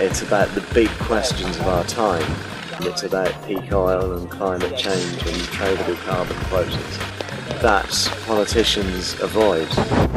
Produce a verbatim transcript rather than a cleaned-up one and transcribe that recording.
It's about the big questions of our time. It's about peak oil and climate change and tradable carbon quotas. That politicians avoid.